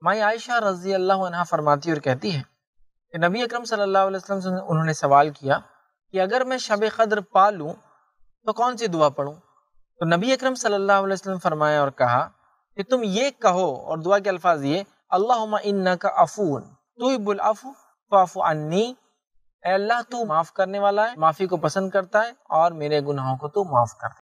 माई आयशा रज़ी अल्लाह अन्हा फरमाती और कहती है कि नबी अकरम सल्लल्लाहु अलैहि वसल्लम से उन्होंने सवाल किया कि अगर मैं शब क़द्र पा लूँ तो कौन सी दुआ पढ़ूँ? तो नबी अकरम सल्लल्लाहु अलैहि वसल्लम फरमाया और कहा कि तुम ये कहो, और दुआ के अल्फाज ये, अल्लाहुम्मा इन्नका अफ़ून तुहिब्बुल अफ़्व फ़अफ़ु अन्नी, ऐ अल्लाह तू माफ़ करने वाला है, माफ़ी को पसंद करता है और मेरे गुनाहों को तू माफ़ कर।